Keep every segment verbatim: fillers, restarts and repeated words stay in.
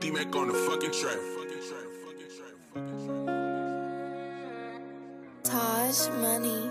D-Mac on the fucking track. Taj Money.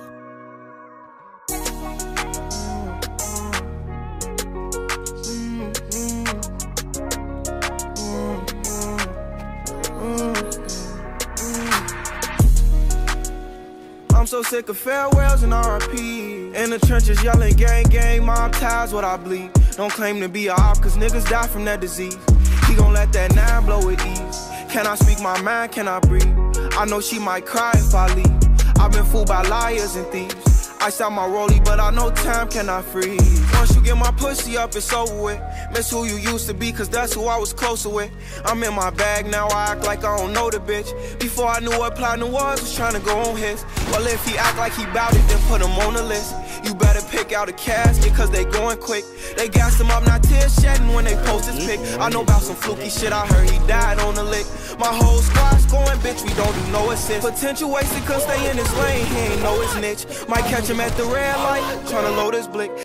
I'm so sick of farewells and R I P. In the trenches yelling gang gang, mob ties what I bleed. Don't claim to be a op cause niggas die from that disease. He gon' let that nine blow with ease. Can I speak my mind, can I breathe? I know she might cry if I leave. I've been fooled by liars and thieves. I out my rollie, but I know time cannot freeze. Once you get my pussy up, it's over with. Miss who you used to be, cause that's who I was closer with. I'm in my bag now, I act like I don't know the bitch. Before I knew what platinum was, was trying to go on his. Well, if he act like he bout it, then put him on the list. You better pick out a casket, cause they going quick. They gassed him up, not tears shedding when they post his pic. I know about some fluky shit, I heard he died on the lick. My whole squad's going, bitch, we don't do no assist. Potential wasted, cause stay in his lane, he ain't know his niche. Might catch him at the red light, tryna load his blick.